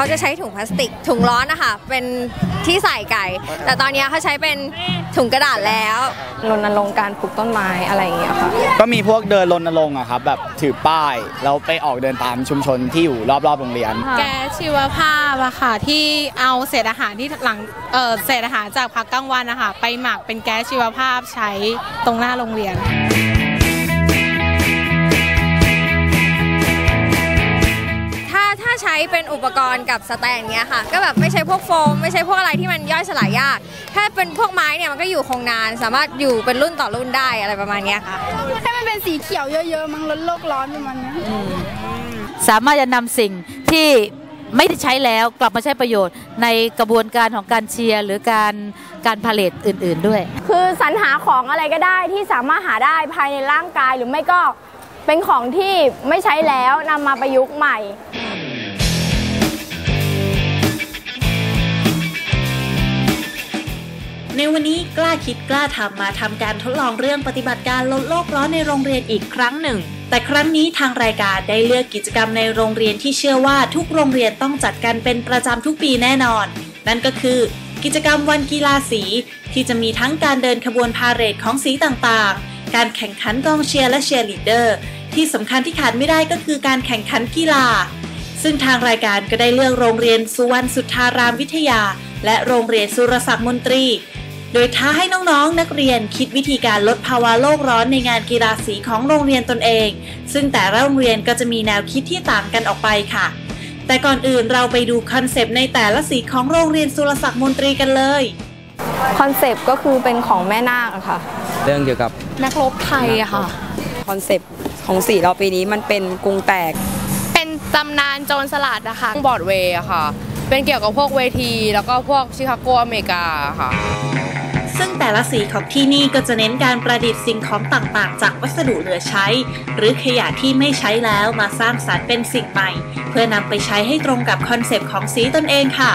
เขาจะใช้ถุงพลาสติกถุงร้อนนะคะเป็นที่ใส่ไก่แต่ตอนนี้เขาใช้เป็นถุงกระดาษแล้วรณรงค์การปลูกต้นไม้อะไรอย่างเงี้ยค่ะก็มีพวกเดินรณรงค์อะครับแบบถือป้ายแล้วไปออกเดินตามชุมชนที่อยู่รอบๆโรงเรียนแก๊สชีวภาพอะค่ะที่เอาเศษอาหารที่หลังเศษอาหารจากพักกลางวันนะคะไปหมักเป็นแก๊สชีวภาพใช้ตรงหน้าโรงเรียนถ้าใช้เป็นอุปกรณ์กับสแตนเงี้ยค่ะก็แบบไม่ใช่พวกโฟมไม่ใช่พวกอะไรที่มันย่อยสลายยากถ้าเป็นพวกไม้เนี่ยมันก็อยู่คงนานสามารถอยู่เป็นรุ่นต่อรุ่นได้อะไรประมาณนี้ค่ะถ้ามันเป็นสีเขียวเยอะๆมันลดโลกร้อนประมาณนี้สามารถจะนำสิ่งที่ไม่ได้ใช้แล้วกลับมาใช้ประโยชน์ในกระบวนการของการเชียร์หรือการผลิตอื่นๆด้วยคือสรรหาของอะไรก็ได้ที่สามารถหาได้ภายในร่างกายหรือไม่ก็เป็นของที่ไม่ใช้แล้วนำมาประยุกต์ใหม่ในวันนี้กล้าคิดกล้าทำมาทำการทดลองเรื่องปฏิบัติการลดโลกร้อนในโรงเรียนอีกครั้งหนึ่งแต่ครั้งนี้ทางรายการได้เลือกกิจกรรมในโรงเรียนที่เชื่อว่าทุกโรงเรียนต้องจัดกันเป็นประจำทุกปีแน่นอนนั่นก็คือกิจกรรมวันกีฬาสีที่จะมีทั้งการเดินขบวนพาเหรดของสีต่างๆการแข่งขันกองเชียร์และเชียร์ลีดเดอร์ที่สำคัญที่ขาดไม่ได้ก็คือการแข่งขันกีฬาซึ่งทางรายการก็ได้เลือกโรงเรียนสุวรรณสุทธารามวิทยาและโรงเรียนสุรศักดิ์มนตรีโดยท้าให้น้องๆนักเรียนคิดวิธีการลดภาวะโลกร้อนในงานกีฬาสีของโรงเรียนตนเองซึ่งแต่ละโรงเรียนก็จะมีแนวคิดที่ต่างกันออกไปค่ะแต่ก่อนอื่นเราไปดูคอนเซปต์ในแต่ละสีของโรงเรียนสุรศักดิ์มนตรีกันเลยคอนเซปต์ก็คือเป็นของแม่นาคอะค่ะเรื่องเกี่ยวกับนักรบไทยอะค่ะคอนเซปต์ของสีเราปีนี้มันเป็นกรุงแตกเป็นตำนานโจรสลัดนะคะบอร์ดเวย์อะค่ะเป็นเกี่ยวกับพวกเวทีแล้วก็พวกชิคาโกอเมริกาค่ะซึ่งแต่ละสีของที่นี่ก็จะเน้นการประดิษฐ์สิ่งของต่างๆจากวัสดุเหลือใช้หรือขยะที่ไม่ใช้แล้วมาสร้างสรรค์เป็นสิ่งใหม่เพื่อนำไปใช้ให้ตรงกับคอนเซปต์ของสีตนเองค่ะ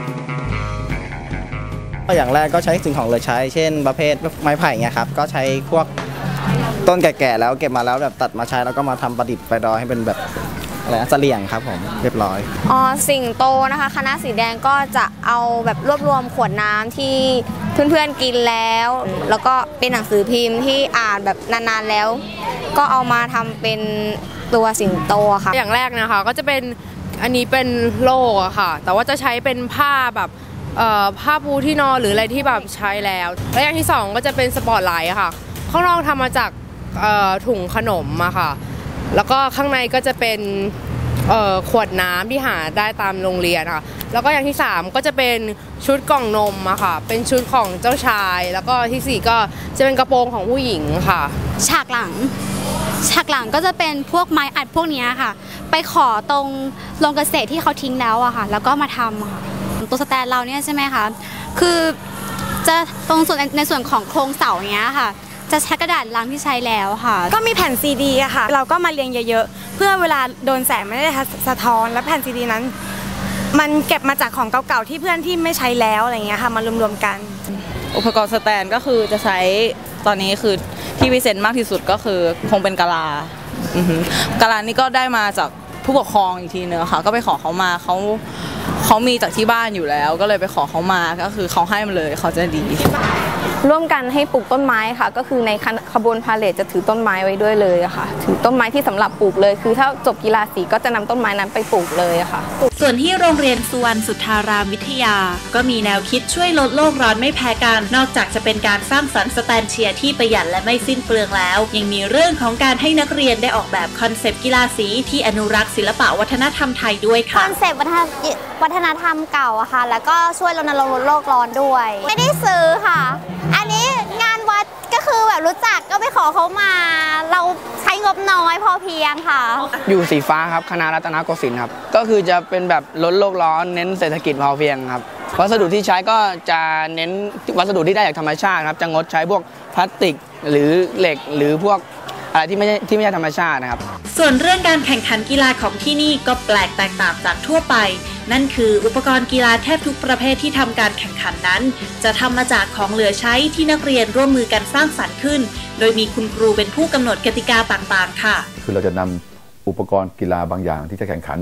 อย่างแรกก็ใช้สิ่งของเหลือใช้เช่นประเภทไม้ไผ่เงี้ยครับก็ใช้พวกต้นแก่ๆแล้วเก็บมาแล้วแบบตัดมาใช้แล้วก็มาทำประดิษฐ์ไฟดอให้เป็นแบบอะไรเสลี่ยงครับผมเรียบร้อยสิ่งโตนะคะคณะสีแดงก็จะเอาแบบรวบรวมขวดน้ำที่เพื่อนๆกินแล้วแล้วก็เป็นหนังสือพิมพ์ที่อ่านแบบนานๆแล้วก็เอามาทำเป็นตัวสิงโตค่ะอย่างแรกนะคะก็จะเป็นอันนี้เป็นโล่อะค่ะแต่ว่าจะใช้เป็นผ้าแบบผ้าปูที่นอนหรืออะไรที่แบบใช้แล้วและอย่างที่2ก็จะเป็นสปอตไลท์ค่ะข้างนอกทำมาจากถุงขนมอะค่ะแล้วก็ข้างในก็จะเป็นขวดน้ำที่หาได้ตามโรงเรียนค่ะแล้วก็อย่างที่3ก็จะเป็นชุดกล่องนมอะค่ะเป็นชุดของเจ้าชายแล้วก็ที่4ก็จะเป็นกระโปรงของผู้หญิงค่ะฉากหลังก็จะเป็นพวกไม้อัดพวกนี้ค่ะไปขอตรงโรงเกษตรที่เขาทิ้งแล้วอะค่ะแล้วก็มาทำค่ะตัวสแตนเราเนี่ยใช่ไหมคะคือจะตรงในส่วนของโครงเสาอย่างเงี้ยค่ะจะใช้กระดาษลังที่ใช้แล้วค่ะก็มีแผ่นซีดีอะค่ะเราก็มาเรียงเยอะๆเพื่อเวลาโดนแสงไม่ได้สะท้อนและแผ่นซีดีนั้นมันเก็บมาจากของเก่าๆที่เพื่อนที่ไม่ใช้แล้วอะไรเงี้ยค่ะมารวมๆกันอุปกรณ์สแตนก็คือจะใช้ตอนนี้คือที่วิเศษมากที่สุดก็คือคงเป็นกะลากะลานี่ก็ได้มาจากผู้ปกครองอีกทีนึงค่ะก็ไปขอเขามาเขามีจากที่บ้านอยู่แล้วก็เลยไปขอเขามาก็คือเขาให้มาเลยเขาจะดีร่วมกันให้ปลูกต้นไม้ค่ะก็คือในขบวนพาเหรดจะถือต้นไม้ไว้ด้วยเลยค่ะถือต้นไม้ที่สำหรับปลูกเลยคือถ้าจบกีฬาสีก็จะนำต้นไม้นั้นไปปลูกเลยค่ะส่วนที่โรงเรียนสุวรรณสุทธารามวิทยาก็มีแนวคิดช่วยลดโลกร้อนไม่แพ้กันนอกจากจะเป็นการสร้างสรรค์สแตนเชียร์ที่ประหยัดและไม่สิ้นเปลืองแล้วยังมีเรื่องของการให้นักเรียนได้ออกแบบคอนเซปต์กีฬาสีที่อนุรักษ์ศิลปะวัฒนธรรมไทยด้วยค่ะคอนเซปต์วัฒนธรรมเก่าอะค่ะแล้วก็ช่วยรณรงค์ลดโลกร้อนด้วยไม่ได้ซื้อค่ะอันนี้งานวัดก็คือแบบรู้จักก็ไปขอเขามาเราใช้งบน้อยพอเพียงค่ะอยู่สีฟ้าครับคณะรัตนโกสินทร์ครับก็คือจะเป็นแบบลดโลกร้อนเน้นเศรษฐกิจพอเพียงครับวัสดุที่ใช้ก็จะเน้นวัสดุที่ได้จากธรรมชาติครับจะงดใช้พวกพลาสติกหรือเหล็กหรือพวกอะไรที่ไม่ใช่ธรรมชาตินะครับส่วนเรื่องการแข่งขันกีฬาของที่นี่ก็แปลกแตกต่างจากทั่วไปนั่นคืออุปกรณ์กีฬาแทบทุกประเภทที่ทำการแข่งขันนั้นจะทำมาจากของเหลือใช้ที่นักเรียนร่วมมือกันสร้างสรรค์ขึ้นโดยมีคุณครูเป็นผู้กำหนดกติกาต่างๆค่ะคือเราจะนำอุปกรณ์กีฬาบางอย่างที่จะแข่งขันเนี่ย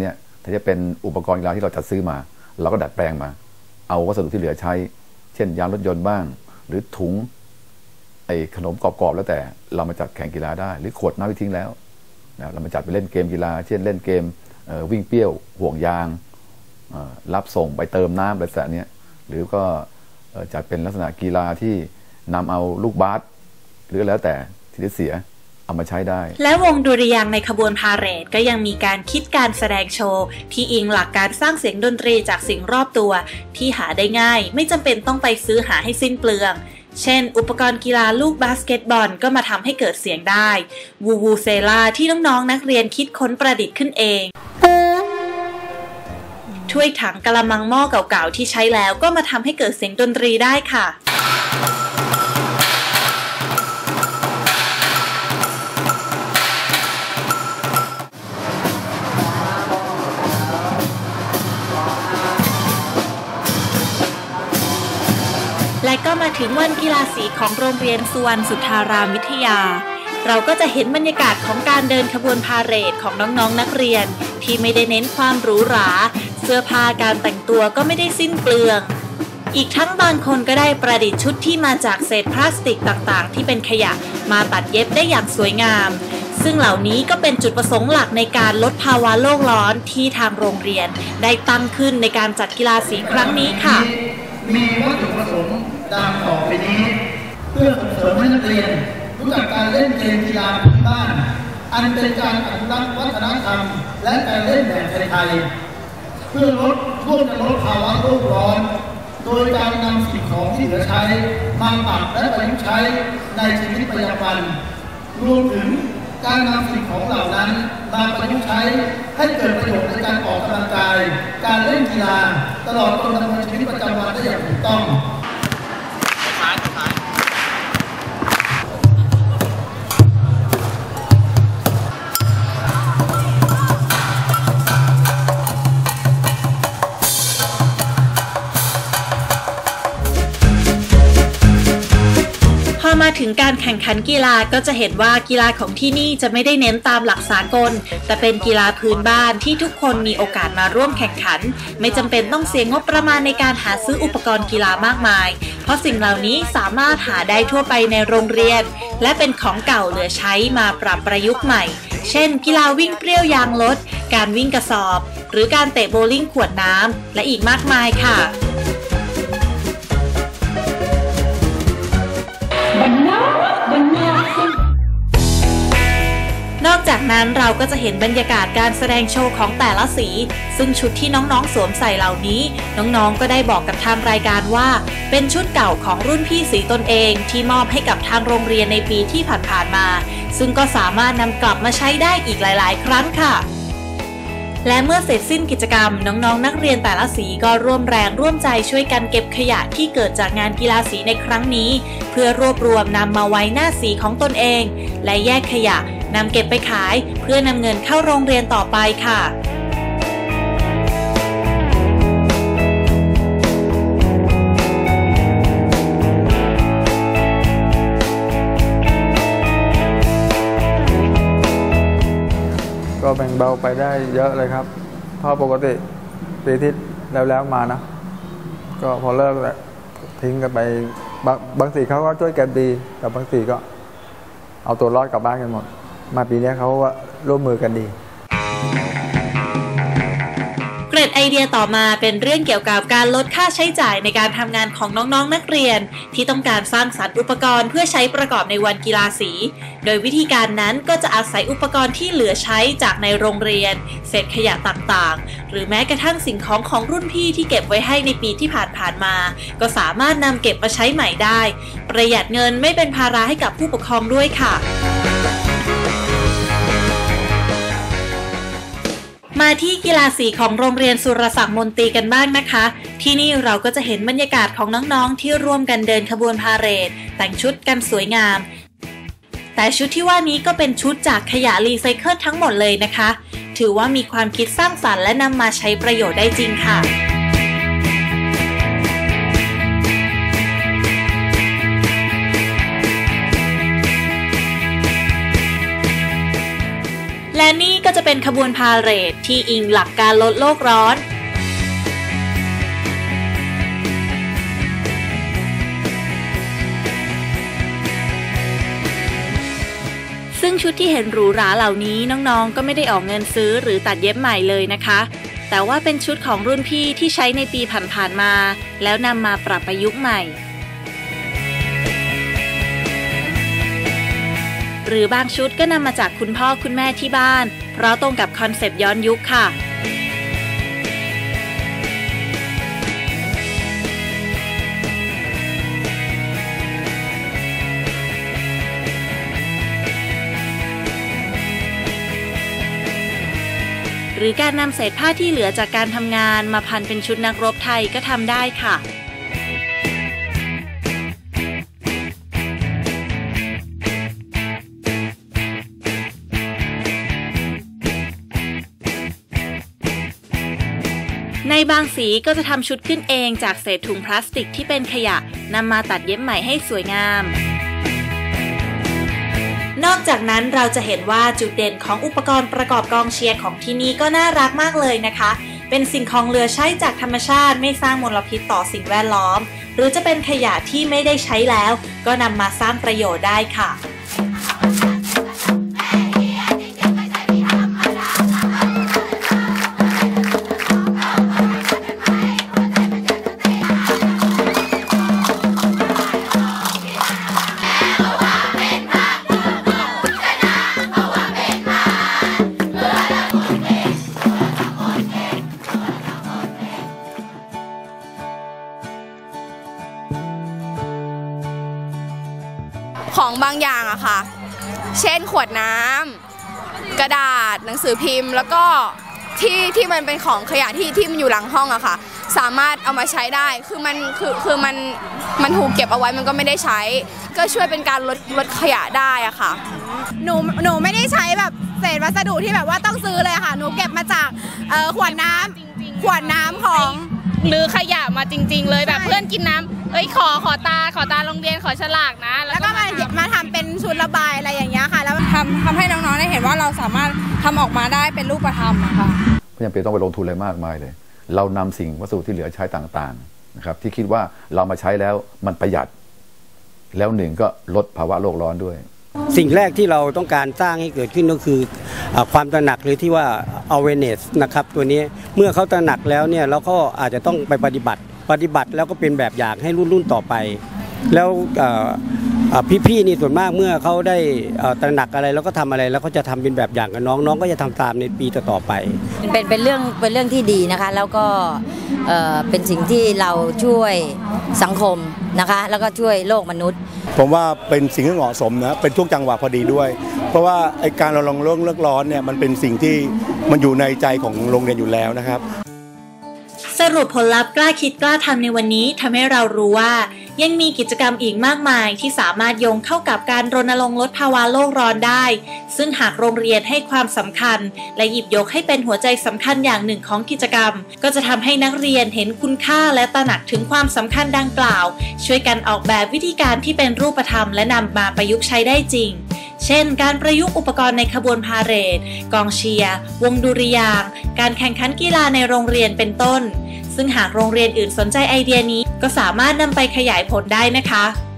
ถ้าจะเป็นอุปกรณ์กีฬาที่เราจัดซื้อมาเราก็ดัดแปลงมาเอาวัสดุที่เหลือใช้เช่นยางรถยนต์บ้างหรือถุงไอ้ขนมกรอบๆแล้วแต่เรามาจัดแข่งกีฬาได้หรือขวดน้ำที่ทิ้งแล้วเรามาจัดไปเล่นเกมกีฬาเช่นเล่นเกมวิ่งเปี้ยวห่วงยางรับส่งไปเติมน้ำอะไรแบบนี้หรือก็จัดเป็นลักษณะกีฬาที่นำเอาลูกบาสหรือแล้วแต่ที่เสียเอามาใช้ได้และวงดุริยางค์ในขบวนพาเหรดก็ยังมีการคิดการแสดงโชว์ที่อิงหลักการสร้างเสียงดนตรีจากสิ่งรอบตัวที่หาได้ง่ายไม่จำเป็นต้องไปซื้อหาให้สิ้นเปลืองเช่นอุปกรณ์กีฬาลูกบาสเกตบอลก็มาทำให้เกิดเสียงได้วูวูเซล่าที่น้องๆนักเรียนคิดค้นประดิษฐ์ขึ้นเองถ้วยถังกะละมังหม้อเก่าๆที่ใช้แล้วก็มาทำให้เกิดเสียงดนตรีได้ค่ะและก็มาถึงวันกีฬาสีของโรงเรียนสุวรรณสุทธารามวิทยาเราก็จะเห็นบรรยากาศของการเดินขบวนพาเหรดของน้องๆนักเรียนที่ไม่ได้เน้นความหรูหราเสื้อผ้าการแต่งตัวก็ไม่ได้สิ้นเปลืองอีกทั้งบางคนก็ได้ประดิษฐ์ชุดที่มาจากเศษพลาสติกต่างๆที่เป็นขยะมาตัดเย็บได้อย่างสวยงามซึ่งเหล่านี้ก็เป็นจุดประสงค์หลักในการลดภาวะโลกร้อนที่ทางโรงเรียนได้ตั้งขึ้นในการจัดกีฬาสีครั้งนี้ค่ะมีวัตถุประสงค์ดังต่อไปนี้เพื่อส่งเสริมให้นักเรียนรู้จักการเล่นเกมกีฬาพื้นบ้านอันเป็นการอนุรักษ์วัฒนธรรมและการเล่นแบบไทยๆเพื่อร่วมกันลดภาวะโลกร้อนโดยการนำสิ่งของที่เหลือใช้มาปรับและประยุกต์ใช้ในชีวิตประจำวันรวมถึงการนำสิ่งของเหล่านั้นมาประยุกต์ใช้ให้เกิดประโยชน์ในการออกกำลังกายการเล่นกีฬาตลอดจนดำเนินชีวิตประจำวันได้อย่างถูกต้องมาถึงการแข่งขันกีฬาก็จะเห็นว่ากีฬาของที่นี่จะไม่ได้เน้นตามหลักสากลแต่เป็นกีฬาพื้นบ้านที่ทุกคนมีโอกาสมาร่วมแข่งขันไม่จำเป็นต้องเสียงบประมาณในการหาซื้ออุปกรณ์กีฬามากมายเพราะสิ่งเหล่านี้สามารถหาได้ทั่วไปในโรงเรียนและเป็นของเก่าเหลือใช้มาปรับประยุกต์ใหม่เช่นกีฬาวิ่งเปรี้ยวยางรถการวิ่งกระสอบหรือการเตะโบว์ลิ่งขวดน้ำและอีกมากมายค่ะนอกจากนั้นเราก็จะเห็นบรรยากาศการแสดงโชว์ของแต่ละสีซึ่งชุดที่น้องๆสวมใส่เหล่านี้น้องๆก็ได้บอกกับทางรายการว่าเป็นชุดเก่าของรุ่นพี่สีตนเองที่มอบให้กับทางโรงเรียนในปีที่ผ่านๆมาซึ่งก็สามารถนำกลับมาใช้ได้อีกหลายๆครั้งค่ะและเมื่อเสร็จสิ้นกิจกรรมน้องๆนักเรียนแต่ละสีก็ร่วมแรงร่วมใจช่วยกันเก็บขยะที่เกิดจากงานกีฬาสีในครั้งนี้เพื่อรวบรวมนำมาไว้หน้าสีของตนเองและแยกขยะนำเก็บไปขายเพื่อนำเงินเข้าโรงเรียนต่อไปค่ะก็แบ่งเบาไปได้เยอะเลยครับเพราะปกติปีที่แล้วมานะก็พอเลิกแล้วทิ้งกันไปบางสีเขาก็ช่วยกันดีแต่บางสีก็เอาตัวรอดกลับบ้านกันหมดมาปีนี้เขาร่วมมือกันดีเกร็ดไอเดียต่อมาเป็นเรื่องเกี่ยวกับการลดค่าใช้จ่ายในการทำงานของน้องๆนักเรียนที่ต้องการสร้างสรรค์อุปกรณ์เพื่อใช้ประกอบในวันกีฬาสีโดยวิธีการนั้นก็จะอาศัยอุปกรณ์ที่เหลือใช้จากในโรงเรียนเศษขยะต่างๆหรือแม้กระทั่งสิ่งของรุ่นพี่ที่เก็บไว้ให้ในปีที่ผ่านมาก็สามารถนำเก็บมาใช้ใหม่ได้ประหยัดเงินไม่เป็นภาระให้กับผู้ปกครองด้วยค่ะมาที่กีฬาสีของโรงเรียนสุรศักดิ์มนตรีกันบ้างนะคะที่นี่เราก็จะเห็นบรรยากาศของน้องๆที่ร่วมกันเดินขบวนพาเหรดแต่งชุดกันสวยงามแต่ชุดที่ว่านี้ก็เป็นชุดจากขยะรีไซเคิลทั้งหมดเลยนะคะถือว่ามีความคิดสร้างสรรค์และนำมาใช้ประโยชน์ได้จริงค่ะและนี่ก็จะเป็นขบวนพาเหรดที่อิงหลักการลดโลกร้อนซึ่งชุดที่เห็นหรูหราเหล่านี้น้องๆก็ไม่ได้ออกเงินซื้อหรือตัดเย็บใหม่เลยนะคะแต่ว่าเป็นชุดของรุ่นพี่ที่ใช้ในปีผ่านๆมาแล้วนำมาปรับประยุกต์ใหม่หรือบางชุดก็นำมาจากคุณพ่อคุณแม่ที่บ้านเพราะตรงกับคอนเซปต์ย้อนยุคค่ะหรือการนำเศษผ้าที่เหลือจากการทำงานมาพันเป็นชุดนักรบไทยก็ทำได้ค่ะในบางสีก็จะทำชุดขึ้นเองจากเศษถุงพลาสติกที่เป็นขยะนำมาตัดเย็บใหม่ให้สวยงามนอกจากนั้นเราจะเห็นว่าจุดเด่นของอุปกรณ์ประกอบกองเชียร์ของที่นี่ก็น่ารักมากเลยนะคะเป็นสิ่งของเหลือใช้จากธรรมชาติไม่สร้างมลพิษต่อสิ่งแวดล้อมหรือจะเป็นขยะที่ไม่ได้ใช้แล้วก็นำมาสร้างประโยชน์ได้ค่ะของบางอย่างอะค่ะเช่นขวดน้ำกระดาษหนังสือพิมพ์แล้วก็ที่มันเป็นของขยะที่มันอยู่หลังห้องอะค่ะสามารถเอามาใช้ได้คือมันถูกเก็บเอาไว้มันก็ไม่ได้ใช้ก็ช่วยเป็นการลดขยะได้อะค่ะหนูไม่ได้ใช้แบบเศษวัสดุที่แบบว่าต้องซื้อเลยค่ะหนูเก็บมาจากขวดน้ำของหรือขยะมาจริงๆเลยแบบเพื่อนกินน้ำขอตาโรงเรียนขอฉลากนะแล้วก็มาทำเป็นชุดระบายอะไรอย่างเงี้ยค่ะแล้วทำให้น้องๆได้เห็นว่าเราสามารถทำออกมาได้เป็นรูปธรรมนะคะไม่จำเป็นต้องไปลงทุนอะไรมากมายเลยเรานำสิ่งวัสดุที่เหลือใช้ต่างๆนะครับที่คิดว่าเรามาใช้แล้วมันประหยัดแล้วหนึ่งก็ลดภาวะโลกร้อนด้วยสิ่งแรกที่เราต้องการสร้างให้เกิดขึ้นก็คือความตระหนักหรือที่ว่า awareness นะครับตัวนี้เมื่อเขาตระหนักแล้วเนี่ยเราก็อาจจะต้องไปปฏิบัติแล้วก็เป็นแบบอย่างให้รุ่นต่อไปแล้วพี่ๆนี่ส่วนมากเมื่อเขาได้ตระหนักอะไรแล้วก็ทำอะไรแล้วเขาจะทำเป็นแบบอย่างกับน้องก็จะทำตามในปีต่อไปเป็นเรื่องที่ดีนะคะแล้วก็เป็นสิ่งที่เราช่วยสังคมนะคะแล้วก็ช่วยโลกมนุษย์ผมว่าเป็นสิ่งที่เหมาะสมนะเป็นช่วงจังหวะพอดีด้วยเพราะว่าไอ้การรณรงค์เรื่องร้อนเนี่ยมันเป็นสิ่งที่มันอยู่ในใจของโรงเรียนอยู่แล้วนะครับสรุปผลลัพธ์กล้าคิดกล้าทำในวันนี้ทำให้เรารู้ว่ายังมีกิจกรรมอีกมากมายที่สามารถโยงเข้ากับการรณรงค์ลดภาวะโลกร้อนได้ซึ่งหากโรงเรียนให้ความสำคัญและหยิบยกให้เป็นหัวใจสำคัญอย่างหนึ่งของกิจกรรมก็จะทำให้นักเรียนเห็นคุณค่าและตระหนักถึงความสำคัญดังกล่าวช่วยกันออกแบบวิธีการที่เป็นรูปธรรมและนำมาประยุกต์ใช้ได้จริงเช่นการประยุกต์อุปกรณ์ในขบวนพาเหรดกองเชียร์วงดุริยางค์การแข่งขันกีฬาในโรงเรียนเป็นต้นซึ่งหากโรงเรียนอื่นสนใจไอเดียนี้ก็สามารถนำไปขยายผลได้นะคะ